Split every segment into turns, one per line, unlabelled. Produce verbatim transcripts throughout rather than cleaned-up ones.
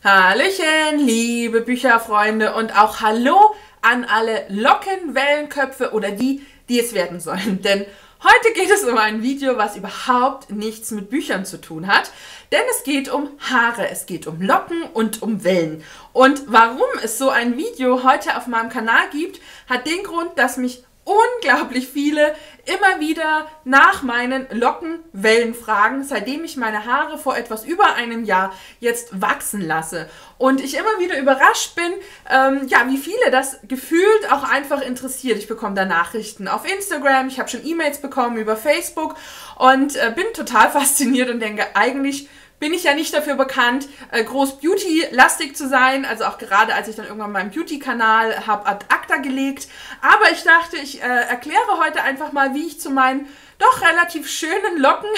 Hallöchen, liebe Bücherfreunde und auch Hallo an alle Lockenwellenköpfe oder die, die es werden sollen. Denn heute geht es um ein Video, was überhaupt nichts mit Büchern zu tun hat. Denn es geht um Haare, es geht um Locken und um Wellen. Und warum es so ein Video heute auf meinem Kanal gibt, hat den Grund, dass mich unglaublich viele immer wieder nach meinen Lockenwellen fragen, seitdem ich meine Haare vor etwas über einem Jahr jetzt wachsen lasse. Und ich immer wieder überrascht bin, ähm, ja, wie viele das gefühlt auch einfach interessiert. Ich bekomme da Nachrichten auf Instagram, ich habe schon E-Mails bekommen über Facebook und äh, bin total fasziniert und denke, eigentlich bin ich ja nicht dafür bekannt, äh, groß Beauty-lastig zu sein, also auch gerade als ich dann irgendwann meinen Beauty-Kanal habe ad acta gelegt. Aber ich dachte, ich äh, erkläre heute einfach mal, wie ich zu meinen doch relativ schönen Locken,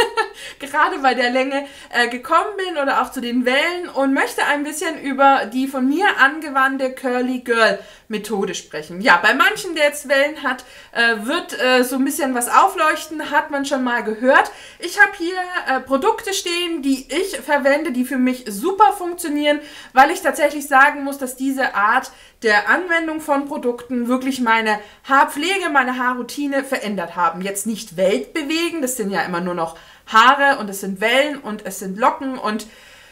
gerade bei der Länge, äh, gekommen bin oder auch zu den Wellen und möchte ein bisschen über die von mir angewandte Curly Girl Methode sprechen. Ja, bei manchen, der jetzt Wellen hat, äh, wird äh, so ein bisschen was aufleuchten, hat man schon mal gehört. Ich habe hier äh, Produkte stehen, die ich verwende, die für mich super funktionieren, weil ich tatsächlich sagen muss, dass diese Art der Anwendung von Produkten wirklich meine Haarpflege, meine Haarroutine verändert haben. Jetzt nicht weltbewegend, das sind ja immer nur noch Haare und es sind Wellen und es sind Locken und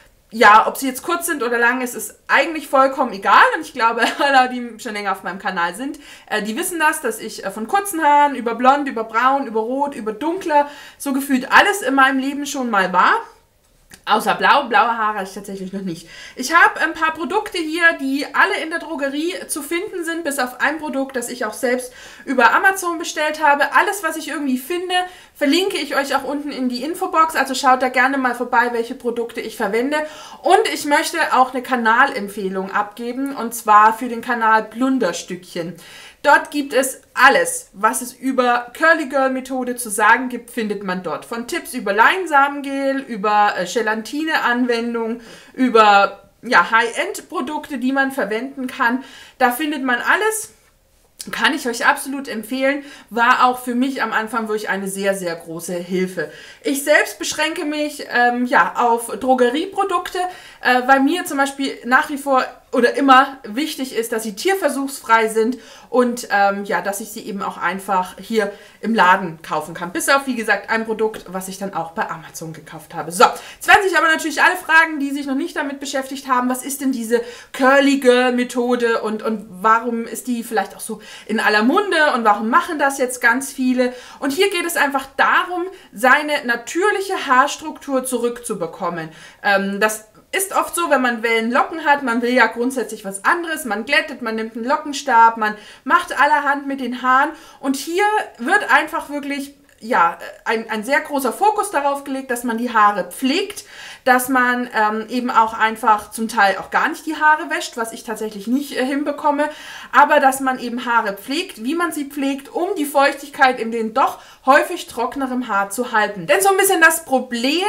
ja, ob sie jetzt kurz sind oder lang, ist ist eigentlich vollkommen egal. Und ich glaube, alle, die schon länger auf meinem Kanal sind, äh, die wissen das, dass ich äh, von kurzen Haaren über blond, über braun, über rot, über dunkler, so gefühlt alles in meinem Leben schon mal war. Außer blau, blaue Haare habe ich tatsächlich noch nicht. Ich habe ein paar Produkte hier, die alle in der Drogerie zu finden sind, bis auf ein Produkt, das ich auch selbst über Amazon bestellt habe. Alles, was ich irgendwie finde, verlinke ich euch auch unten in die Infobox, also schaut da gerne mal vorbei, welche Produkte ich verwende. Und ich möchte auch eine Kanalempfehlung abgeben, und zwar für den Kanal Plunderstückchen. Dort gibt es alles, was es über Curly Girl Methode zu sagen gibt, findet man dort. Von Tipps über Leinsamengel, über äh, Gelatine-Anwendung, über ja, High-End-Produkte, die man verwenden kann. Da findet man alles. Kann ich euch absolut empfehlen, war auch für mich am Anfang wirklich eine sehr, sehr große Hilfe. Ich selbst beschränke mich ähm, ja, auf Drogerieprodukte, äh, weil mir zum Beispiel nach wie vor oder immer wichtig ist, dass sie tierversuchsfrei sind und ähm, ja, dass ich sie eben auch einfach hier im Laden kaufen kann. Bis auf, wie gesagt, ein Produkt, was ich dann auch bei Amazon gekauft habe. So, jetzt werden sich aber natürlich alle fragen, die sich noch nicht damit beschäftigt haben, was ist denn diese Curly Girl Methode und, und warum ist die vielleicht auch so in aller Munde und warum machen das jetzt ganz viele? Und hier geht es einfach darum, seine natürliche Haarstruktur zurückzubekommen. Ähm, das ist oft so, wenn man Wellenlocken hat, man will ja grundsätzlich was anderes, man glättet, man nimmt einen Lockenstab, man macht allerhand mit den Haaren und hier wird einfach wirklich ja, ein, ein sehr großer Fokus darauf gelegt, dass man die Haare pflegt, dass man ähm, eben auch einfach zum Teil auch gar nicht die Haare wäscht, was ich tatsächlich nicht äh, hinbekomme, aber dass man eben Haare pflegt, wie man sie pflegt, um die Feuchtigkeit in den doch häufig trockenerem Haar zu halten. Denn so ein bisschen das Problem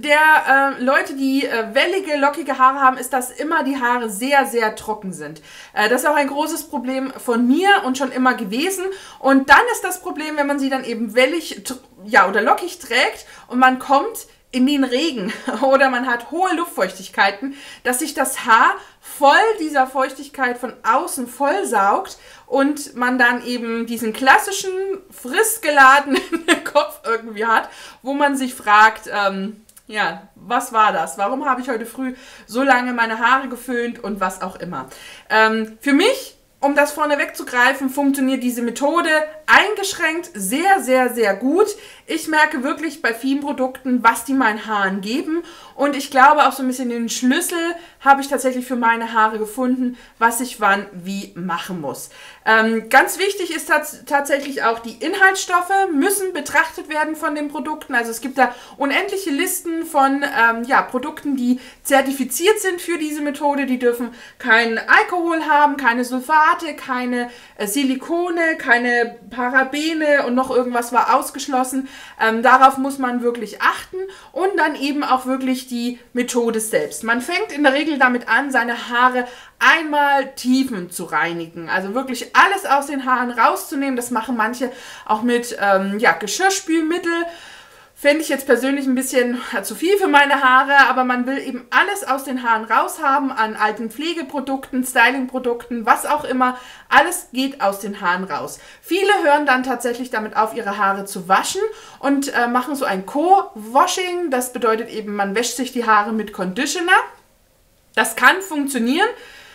der äh, Leute, die äh, wellige, lockige Haare haben, ist, dass immer die Haare sehr, sehr trocken sind. Äh, das ist auch ein großes Problem von mir und schon immer gewesen. Und dann ist das Problem, wenn man sie dann eben wellig ja, oder lockig trägt und man kommt in den Regen oder man hat hohe Luftfeuchtigkeiten, dass sich das Haar voll dieser Feuchtigkeit von außen vollsaugt und man dann eben diesen klassischen, frissgeladenen Kopf irgendwie hat, wo man sich fragt, ähm, ja, was war das? Warum habe ich heute früh so lange meine Haare geföhnt und was auch immer? Ähm, für mich, um das vorne wegzugreifen, funktioniert diese Methode eingeschränkt sehr, sehr, sehr gut. Ich merke wirklich bei vielen Produkten, was die meinen Haaren geben. Und ich glaube auch so ein bisschen den Schlüssel habe ich tatsächlich für meine Haare gefunden, was ich wann wie machen muss. Ähm, ganz wichtig ist tats tatsächlich auch, die Inhaltsstoffe müssen betrachtet werden von den Produkten. Also es gibt da unendliche Listen von ähm, ja, Produkten, die zertifiziert sind für diese Methode. Die dürfen keinen Alkohol haben, keine Sulfate, keine äh, Silikone, keine Parabene und noch irgendwas war ausgeschlossen. Ähm, darauf muss man wirklich achten und dann eben auch wirklich die Methode selbst. Man fängt in der Regel damit an, seine Haare einmal tiefen zu reinigen. Also wirklich alles aus den Haaren rauszunehmen. Das machen manche auch mit ähm, ja, Geschirrspülmittel. Fände ich jetzt persönlich ein bisschen zu viel für meine Haare, aber man will eben alles aus den Haaren raushaben, an alten Pflegeprodukten, Stylingprodukten, was auch immer. Alles geht aus den Haaren raus. Viele hören dann tatsächlich damit auf, ihre Haare zu waschen und äh, machen so ein Co-Washing. Das bedeutet eben, man wäscht sich die Haare mit Conditioner. Das kann funktionieren.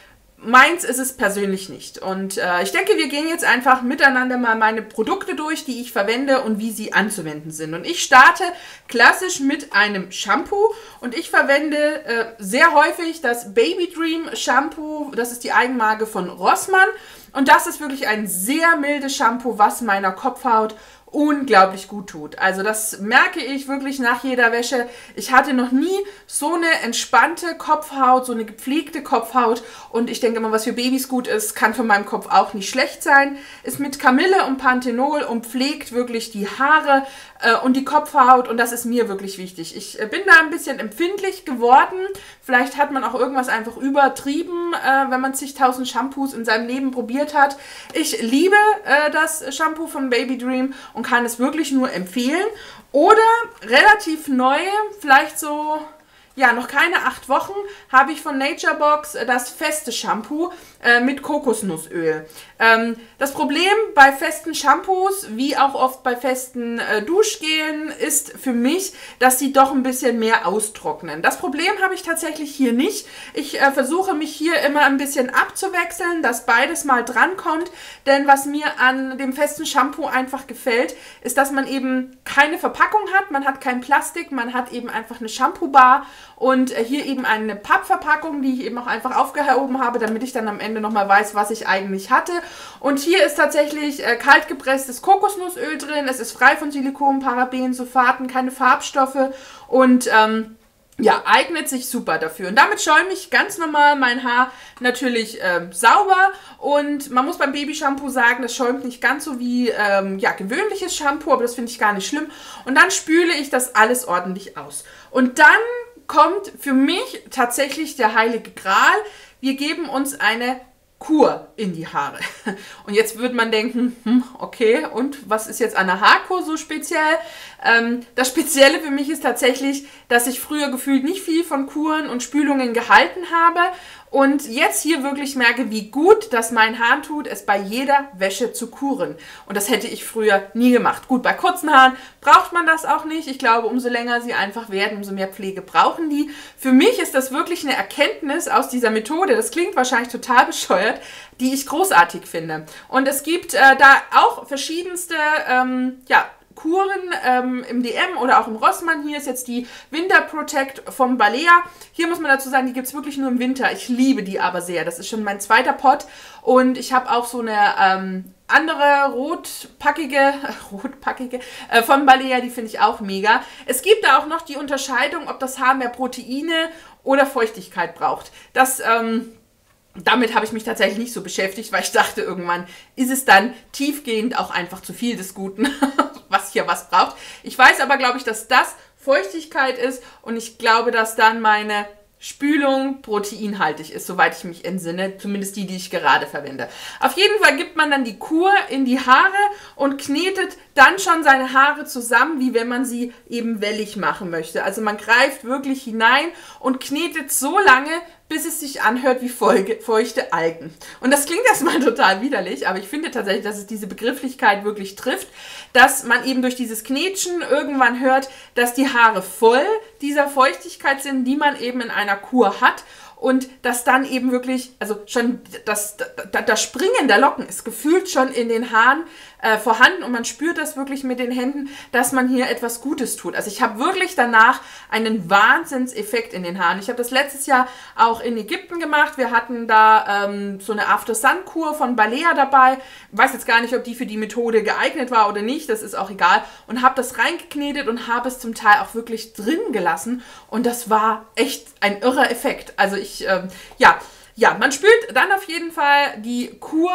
Meins ist es persönlich nicht. Und äh, ich denke, wir gehen jetzt einfach miteinander mal meine Produkte durch, die ich verwende und wie sie anzuwenden sind. Und ich starte klassisch mit einem Shampoo und ich verwende äh, sehr häufig das Baby Dream Shampoo. Das ist die Eigenmarke von Rossmann. Und das ist wirklich ein sehr mildes Shampoo, was meiner Kopfhaut unglaublich gut tut. Also das merke ich wirklich nach jeder Wäsche. Ich hatte noch nie so eine entspannte Kopfhaut, so eine gepflegte Kopfhaut und ich denke immer, was für Babys gut ist, kann für meinen Kopf auch nicht schlecht sein. Ist mit Kamille und Panthenol und pflegt wirklich die Haare äh, und die Kopfhaut und das ist mir wirklich wichtig. Ich äh, bin da ein bisschen empfindlich geworden. Vielleicht hat man auch irgendwas einfach übertrieben, äh, wenn man zigtausend Shampoos in seinem Leben probiert hat. Ich liebe äh, das Shampoo von Baby Dream und kann es wirklich nur empfehlen. Oder relativ neu, vielleicht so, ja, noch keine acht Wochen, habe ich von Naturebox das feste Shampoo äh, mit Kokosnussöl. Ähm, das Problem bei festen Shampoos, wie auch oft bei festen äh, Duschgelen, ist für mich, dass sie doch ein bisschen mehr austrocknen. Das Problem habe ich tatsächlich hier nicht. Ich äh, versuche mich hier immer ein bisschen abzuwechseln, dass beides mal drankommt. Denn was mir an dem festen Shampoo einfach gefällt, ist, dass man eben keine Verpackung hat, man hat kein Plastik, man hat eben einfach eine Shampoo-Bar und äh, hier eben eine Pappverpackung, die ich eben auch einfach aufgehoben habe, damit ich dann am Ende nochmal weiß, was ich eigentlich hatte. Und hier ist tatsächlich äh, kalt gepresstes Kokosnussöl drin, es ist frei von Silikon, Paraben, Sulfaten, keine Farbstoffe und ähm, ja, eignet sich super dafür. Und damit schäume ich ganz normal mein Haar natürlich ähm, sauber. Und man muss beim Babyshampoo sagen, das schäumt nicht ganz so wie ähm, ja, gewöhnliches Shampoo, aber das finde ich gar nicht schlimm. Und dann spüle ich das alles ordentlich aus. Und dann kommt für mich tatsächlich der heilige Gral. Wir geben uns eine Kur in die Haare. Und jetzt würde man denken, hm, okay, und was ist jetzt an der Haarkur so speziell? Ähm, das Spezielle für mich ist tatsächlich, dass ich früher gefühlt nicht viel von Kuren und Spülungen gehalten habe und jetzt hier wirklich merke, wie gut das mein Haaren tut, es bei jeder Wäsche zu kuren. Und das hätte ich früher nie gemacht. Gut, bei kurzen Haaren braucht man das auch nicht. Ich glaube, umso länger sie einfach werden, umso mehr Pflege brauchen die. Für mich ist das wirklich eine Erkenntnis aus dieser Methode, das klingt wahrscheinlich total bescheuert, die ich großartig finde. Und es gibt äh, da auch verschiedenste, ähm, ja, Kuren ähm, im D M oder auch im Rossmann. Hier ist jetzt die Winter Protect vom Balea. Hier muss man dazu sagen, die gibt es wirklich nur im Winter. Ich liebe die aber sehr. Das ist schon mein zweiter Pot. Und ich habe auch so eine ähm, andere rotpackige, rotpackige äh, von Balea, die finde ich auch mega. Es gibt da auch noch die Unterscheidung, ob das Haar mehr Proteine oder Feuchtigkeit braucht. Das ähm, Damit habe ich mich tatsächlich nicht so beschäftigt, weil ich dachte, irgendwann ist es dann tiefgehend auch einfach zu viel des Guten, was hier was braucht. Ich weiß aber, glaube ich, dass das Feuchtigkeit ist und ich glaube, dass dann meine Spülung proteinhaltig ist, soweit ich mich entsinne, zumindest die, die ich gerade verwende. Auf jeden Fall gibt man dann die Kur in die Haare und knetet dann schon seine Haare zusammen, wie wenn man sie eben wellig machen möchte. Also man greift wirklich hinein und knetet so lange, bis es sich anhört wie feuchte Algen. Und das klingt erstmal total widerlich, aber ich finde tatsächlich, dass es diese Begrifflichkeit wirklich trifft, dass man eben durch dieses Knetschen irgendwann hört, dass die Haare voll dieser Feuchtigkeit sind, die man eben in einer Kur hat. Und dass dann eben wirklich, also schon das, das, das Springen der Locken ist gefühlt schon in den Haaren äh, vorhanden und man spürt das wirklich mit den Händen, dass man hier etwas Gutes tut. Also ich habe wirklich danach einen Wahnsinnseffekt in den Haaren. Ich habe das letztes Jahr auch in Ägypten gemacht. Wir hatten da ähm, so eine After-Sun-Kur von Balea dabei. Ich weiß jetzt gar nicht, ob die für die Methode geeignet war oder nicht, das ist auch egal. Und habe das reingeknetet und habe es zum Teil auch wirklich drin gelassen und das war echt ein irrer Effekt. Also ich Ich, ähm, ja, ja, man spült dann auf jeden Fall die Kur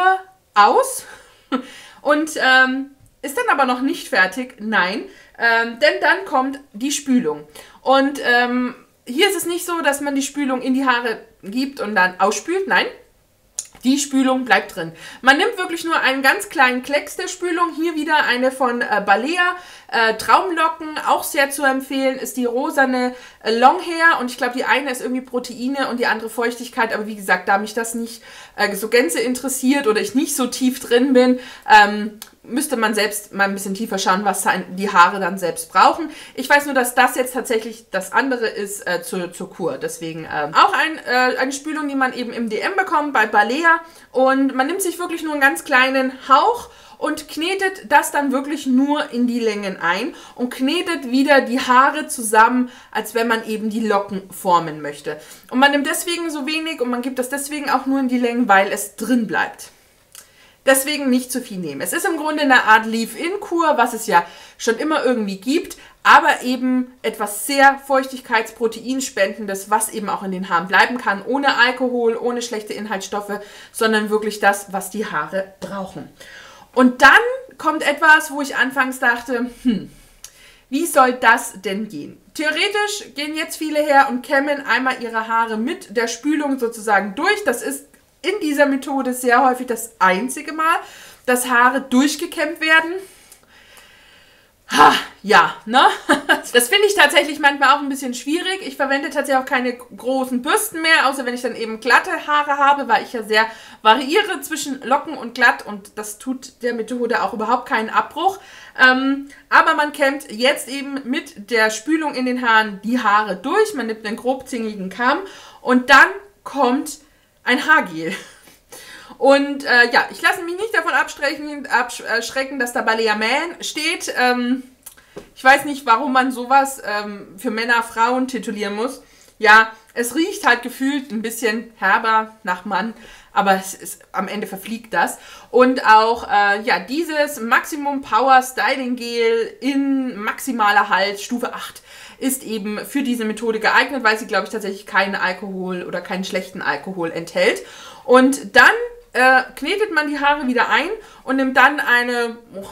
aus und ähm, ist dann aber noch nicht fertig, nein, ähm, denn dann kommt die Spülung. Und ähm, hier ist es nicht so, dass man die Spülung in die Haare gibt und dann ausspült, nein. Die Spülung bleibt drin. Man nimmt wirklich nur einen ganz kleinen Klecks der Spülung. Hier wieder eine von äh, Balea. Äh, Traumlocken, auch sehr zu empfehlen, ist die rosane äh, Longhair. Und ich glaube, die eine ist irgendwie Proteine und die andere Feuchtigkeit. Aber wie gesagt, da mich das nicht äh, so gänze interessiert oder ich nicht so tief drin bin, ähm, müsste man selbst mal ein bisschen tiefer schauen, was die Haare dann selbst brauchen. Ich weiß nur, dass das jetzt tatsächlich das andere ist äh, zur, zur Kur. Deswegen äh, auch ein, äh, eine Spülung, die man eben im D M bekommt bei Balea. Und man nimmt sich wirklich nur einen ganz kleinen Hauch und knetet das dann wirklich nur in die Längen ein und knetet wieder die Haare zusammen, als wenn man eben die Locken formen möchte. Und man nimmt deswegen so wenig und man gibt das deswegen auch nur in die Längen, weil es drin bleibt. Deswegen nicht zu viel nehmen. Es ist im Grunde eine Art Leave-In-Kur, was es ja schon immer irgendwie gibt, aber eben etwas sehr Feuchtigkeits-Proteinspendendes, was eben auch in den Haaren bleiben kann, ohne Alkohol, ohne schlechte Inhaltsstoffe, sondern wirklich das, was die Haare brauchen. Und dann kommt etwas, wo ich anfangs dachte, hm, wie soll das denn gehen? Theoretisch gehen jetzt viele her und kämmen einmal ihre Haare mit der Spülung sozusagen durch. Das ist in dieser Methode sehr häufig das einzige Mal, dass Haare durchgekämmt werden. Ha, ja, ne? Das finde ich tatsächlich manchmal auch ein bisschen schwierig. Ich verwende tatsächlich auch keine großen Bürsten mehr, außer wenn ich dann eben glatte Haare habe, weil ich ja sehr variiere zwischen Locken und glatt und das tut der Methode auch überhaupt keinen Abbruch. Ähm, aber man kämmt jetzt eben mit der Spülung in den Haaren die Haare durch. Man nimmt einen grobzingigen Kamm und dann kommt ein Haargel. Und äh, ja, ich lasse mich nicht davon abschrecken, abschrecken dass da Balea Man steht. Ähm, ich weiß nicht, warum man sowas ähm, für Männer, Frauen titulieren muss. Ja, es riecht halt gefühlt ein bisschen herber nach Mann, aber es ist, am Ende verfliegt das. Und auch äh, ja, dieses Maximum Power Styling Gel in maximaler Halt, Stufe acht, ist eben für diese Methode geeignet, weil sie, glaube ich, tatsächlich keinen Alkohol oder keinen schlechten Alkohol enthält. Und dann äh, knetet man die Haare wieder ein und nimmt dann eine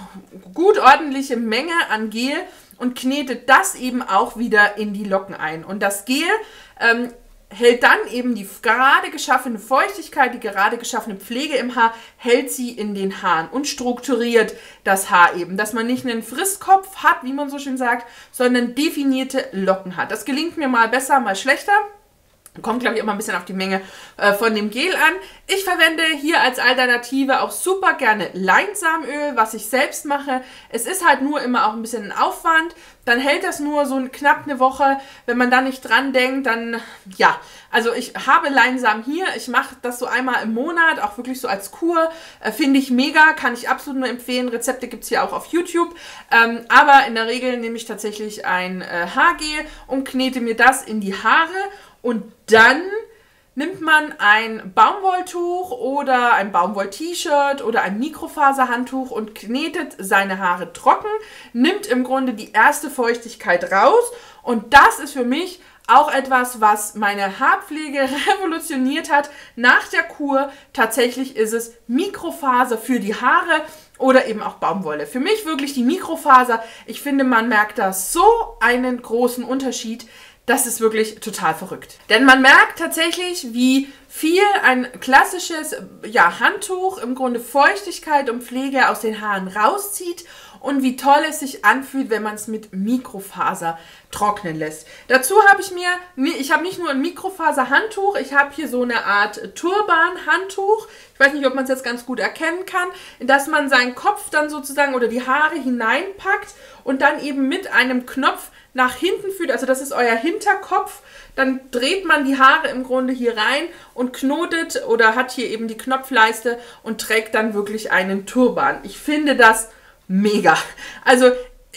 gut ordentliche Menge an Gel und knetet das eben auch wieder in die Locken ein. Und das Gel ähm, hält dann eben die gerade geschaffene Feuchtigkeit, die gerade geschaffene Pflege im Haar, hält sie in den Haaren und strukturiert das Haar eben, dass man nicht einen Frisskopf hat, wie man so schön sagt, sondern definierte Locken hat. Das gelingt mir mal besser, mal schlechter. Kommt, glaube ich, immer ein bisschen auf die Menge äh, von dem Gel an. Ich verwende hier als Alternative auch super gerne Leinsamenöl, was ich selbst mache. Es ist halt nur immer auch ein bisschen ein Aufwand. Dann hält das nur so knapp eine Woche. Wenn man da nicht dran denkt, dann, ja. Also ich habe Leinsamen hier. Ich mache das so einmal im Monat, auch wirklich so als Kur. Äh, Finde ich mega, kann ich absolut nur empfehlen. Rezepte gibt es hier auch auf YouTube. Ähm, aber in der Regel nehme ich tatsächlich ein äh, Haargel und knete mir das in die Haare. Und dann nimmt man ein Baumwolltuch oder ein Baumwoll-T-Shirt oder ein Mikrofaserhandtuch und knetet seine Haare trocken, nimmt im Grunde die erste Feuchtigkeit raus. Und das ist für mich auch etwas, was meine Haarpflege revolutioniert hat. Nach der Kur tatsächlich ist es Mikrofaser für die Haare oder eben auch Baumwolle. Für mich wirklich die Mikrofaser. Ich finde, man merkt da so einen großen Unterschied. Das ist wirklich total verrückt. Denn man merkt tatsächlich, wie viel ein klassisches ja, Handtuch im Grunde Feuchtigkeit und Pflege aus den Haaren rauszieht und wie toll es sich anfühlt, wenn man es mit Mikrofaser trocknen lässt. Dazu habe ich mir, ich habe nicht nur ein Mikrofaser-Handtuch, ich habe hier so eine Art Turban-Handtuch. Ich weiß nicht, ob man es jetzt ganz gut erkennen kann, dass man seinen Kopf dann sozusagen oder die Haare hineinpackt und dann eben mit einem Knopf nach hinten führt, also das ist euer Hinterkopf, dann dreht man die Haare im Grunde hier rein und knotet oder hat hier eben die Knopfleiste und trägt dann wirklich einen Turban. Ich finde das mega. Also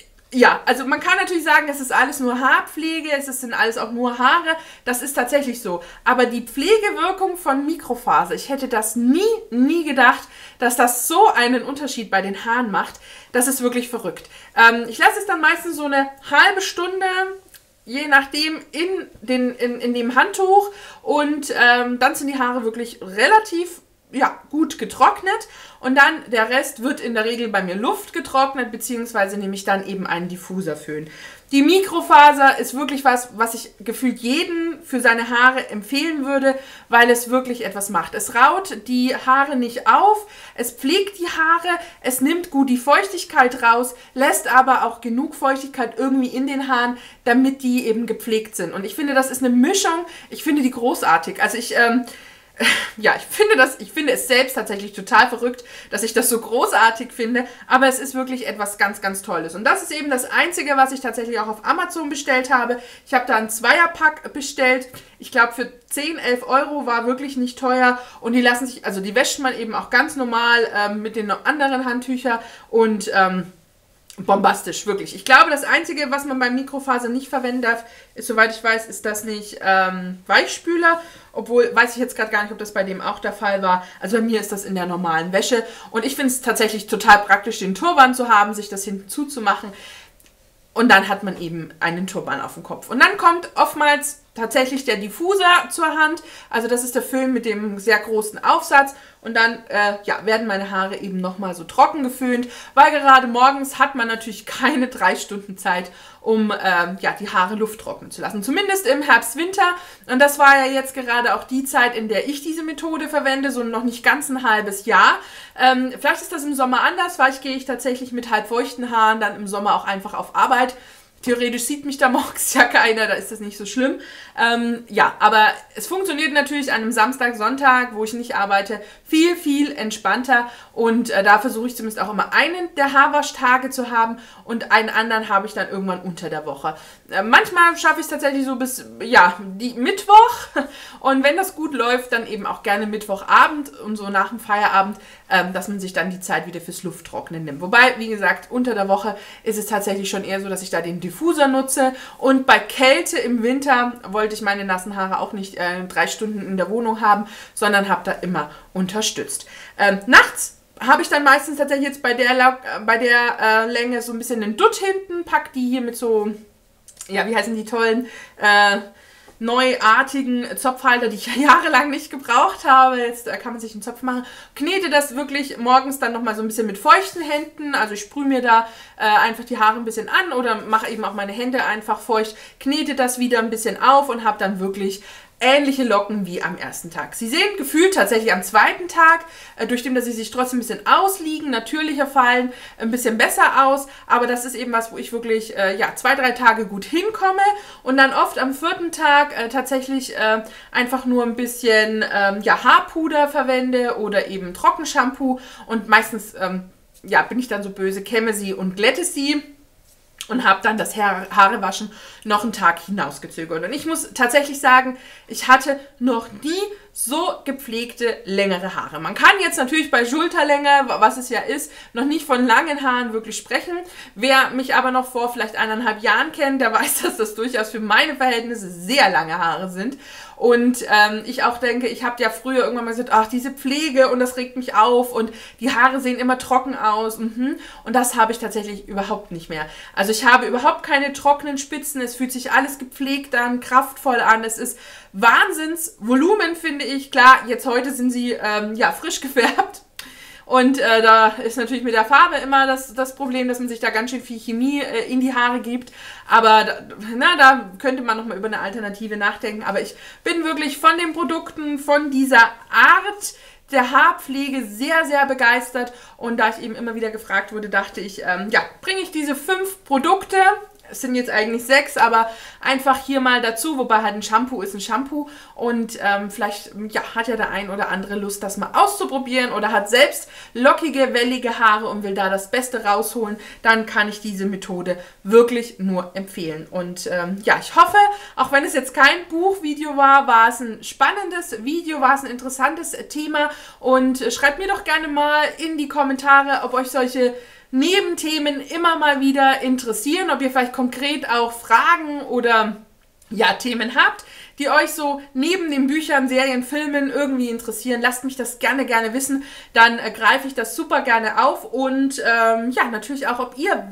ja, also man kann natürlich sagen, es ist alles nur Haarpflege, es sind alles auch nur Haare, das ist tatsächlich so. Aber die Pflegewirkung von Mikrofaser, ich hätte das nie, nie gedacht, dass das so einen Unterschied bei den Haaren macht. Das ist wirklich verrückt. Ähm, ich lasse es dann meistens so eine halbe Stunde, je nachdem, in, den, in, in dem Handtuch und ähm, dann sind die Haare wirklich relativ ja, gut getrocknet und dann der Rest wird in der Regel bei mir Luft getrocknet, beziehungsweise nehme ich dann eben einen Diffuserföhn. Die Mikrofaser ist wirklich was, was ich gefühlt jeden für seine Haare empfehlen würde, weil es wirklich etwas macht. Es raut die Haare nicht auf, es pflegt die Haare, es nimmt gut die Feuchtigkeit raus, lässt aber auch genug Feuchtigkeit irgendwie in den Haaren, damit die eben gepflegt sind. Und ich finde, das ist eine Mischung, ich finde die großartig. Also ich... Ähm, Ja, ich finde das, ich finde es selbst tatsächlich total verrückt, dass ich das so großartig finde, aber es ist wirklich etwas ganz, ganz Tolles. Und das ist eben das Einzige, was ich tatsächlich auch auf Amazon bestellt habe. Ich habe da einen Zweierpack bestellt. Ich glaube, für zehn, elf Euro war wirklich nicht teuer. Und die lassen sich, also die wäscht man eben auch ganz normal ähm, mit den anderen Handtüchern und ähm, bombastisch, wirklich. Ich glaube, das Einzige, was man beim Mikrofaser nicht verwenden darf, ist, soweit ich weiß, ist das nicht ähm, Weichspüler. Obwohl, weiß ich jetzt gerade gar nicht, ob das bei dem auch der Fall war. Also bei mir ist das in der normalen Wäsche. Und ich finde es tatsächlich total praktisch, den Turban zu haben, sich das hinzuzumachen. Und dann hat man eben einen Turban auf dem Kopf. Und dann kommt oftmals tatsächlich der Diffuser zur Hand. Also das ist der Föhn mit dem sehr großen Aufsatz. Und dann äh, ja, werden meine Haare eben nochmal so trocken geföhnt, weil gerade morgens hat man natürlich keine drei Stunden Zeit, um ähm, ja, die Haare Luft trocknen zu lassen. Zumindest im Herbst, Winter. Und das war ja jetzt gerade auch die Zeit, in der ich diese Methode verwende, so noch nicht ganz ein halbes Jahr. Ähm, vielleicht ist das im Sommer anders, weil ich gehe ich tatsächlich mit halbfeuchten Haaren dann im Sommer auch einfach auf Arbeit. Theoretisch sieht mich da morgens ja keiner, da ist das nicht so schlimm. Ähm, ja, aber es funktioniert natürlich an einem Samstag, Sonntag, wo ich nicht arbeite, viel, viel entspannter. Und äh, da versuche ich zumindest auch immer einen der Haarwaschtage zu haben und einen anderen habe ich dann irgendwann unter der Woche. Äh, manchmal schaffe ich es tatsächlich so bis, ja, die Mittwoch. Und wenn das gut läuft, dann eben auch gerne Mittwochabend und so nach dem Feierabend, ähm, dass man sich dann die Zeit wieder fürs Lufttrocknen nimmt. Wobei, wie gesagt, unter der Woche ist es tatsächlich schon eher so, dass ich da den Diffuser nutze. Und bei Kälte im Winter wollte ich meine nassen Haare auch nicht äh, drei Stunden in der Wohnung haben, sondern habe da immer unterstützt. Ähm, nachts habe ich dann meistens tatsächlich jetzt bei der, äh, bei der äh, Länge so ein bisschen einen Dutt hinten, pack die hier mit so, ja, wie heißen die tollen, äh, neuartigen Zopfhalter, die ich ja jahrelang nicht gebraucht habe. Jetzt äh, kann man sich einen Zopf machen. Knete das wirklich morgens dann nochmal so ein bisschen mit feuchten Händen. Also ich sprühe mir da äh, einfach die Haare ein bisschen an oder mache eben auch meine Hände einfach feucht. Knete das wieder ein bisschen auf und habe dann wirklich ähnliche Locken wie am ersten Tag. Sie sehen gefühlt tatsächlich am zweiten Tag, äh, durch dem, dass sie sich trotzdem ein bisschen ausliegen, natürlicher fallen, ein bisschen besser aus. Aber das ist eben was, wo ich wirklich äh, ja, zwei, drei Tage gut hinkomme und dann oft am vierten Tag äh, tatsächlich äh, einfach nur ein bisschen ähm, ja, Haarpuder verwende oder eben Trockenshampoo und meistens ähm, ja, bin ich dann so böse, kämme sie und glätte sie. Und habe dann das Haarewaschen noch einen Tag hinausgezögert. Und ich muss tatsächlich sagen, ich hatte noch nie so gepflegte, längere Haare. Man kann jetzt natürlich bei Schulterlänge, was es ja ist, noch nicht von langen Haaren wirklich sprechen. Wer mich aber noch vor vielleicht eineinhalb Jahren kennt, der weiß, dass das durchaus für meine Verhältnisse sehr lange Haare sind. Und ähm, ich auch denke, ich habe ja früher irgendwann mal gesagt, ach, diese Pflege und das regt mich auf und die Haare sehen immer trocken aus. Mhm. Und das habe ich tatsächlich überhaupt nicht mehr. Also ich habe überhaupt keine trockenen Spitzen. Es fühlt sich alles gepflegt an, kraftvoll an. Es ist Wahnsinnsvolumen, finde ich. Klar, jetzt heute sind sie ähm, ja frisch gefärbt. Und äh, da ist natürlich mit der Farbe immer das, das Problem, dass man sich da ganz schön viel Chemie äh, in die Haare gibt. Aber da, na, da könnte man nochmal über eine Alternative nachdenken. Aber ich bin wirklich von den Produkten, von dieser Art der Haarpflege sehr, sehr begeistert. Und da ich eben immer wieder gefragt wurde, dachte ich, ähm, ja, bringe ich diese fünf Produkte. Es sind jetzt eigentlich sechs, aber einfach hier mal dazu, wobei halt ein Shampoo ist ein Shampoo und ähm, vielleicht ja, hat ja der ein oder andere Lust, das mal auszuprobieren oder hat selbst lockige, wellige Haare und will da das Beste rausholen, dann kann ich diese Methode wirklich nur empfehlen. Und ähm, ja, ich hoffe, auch wenn es jetzt kein Buchvideo war, war es ein spannendes Video, war es ein interessantes Thema und schreibt mir doch gerne mal in die Kommentare, ob euch solche Nebenthemen immer mal wieder interessieren, ob ihr vielleicht konkret auch Fragen oder ja, Themen habt, die euch so neben den Büchern, Serien, Filmen irgendwie interessieren. Lasst mich das gerne, gerne wissen. Dann äh, greife ich das super gerne auf und ähm, ja, natürlich auch, ob ihr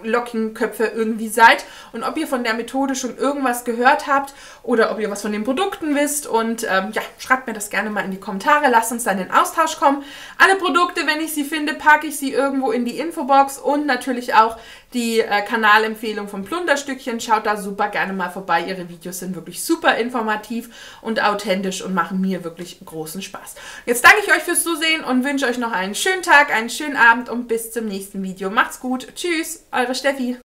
Lockenköpfe irgendwie seid und ob ihr von der Methode schon irgendwas gehört habt oder ob ihr was von den Produkten wisst. Und ähm, ja, schreibt mir das gerne mal in die Kommentare. Lasst uns dann in den Austausch kommen. Alle Produkte, wenn ich sie finde, packe ich sie irgendwo in die Infobox und natürlich auch die äh, Kanalempfehlung vom Plunderstückchen. Schaut da super gerne mal vorbei. Ihre Videos sind wirklich super informativ und authentisch und machen mir wirklich großen Spaß. Jetzt danke ich euch fürs Zusehen und wünsche euch noch einen schönen Tag, einen schönen Abend und bis zum nächsten Video. Macht's gut. Tschüss, eure Steffi.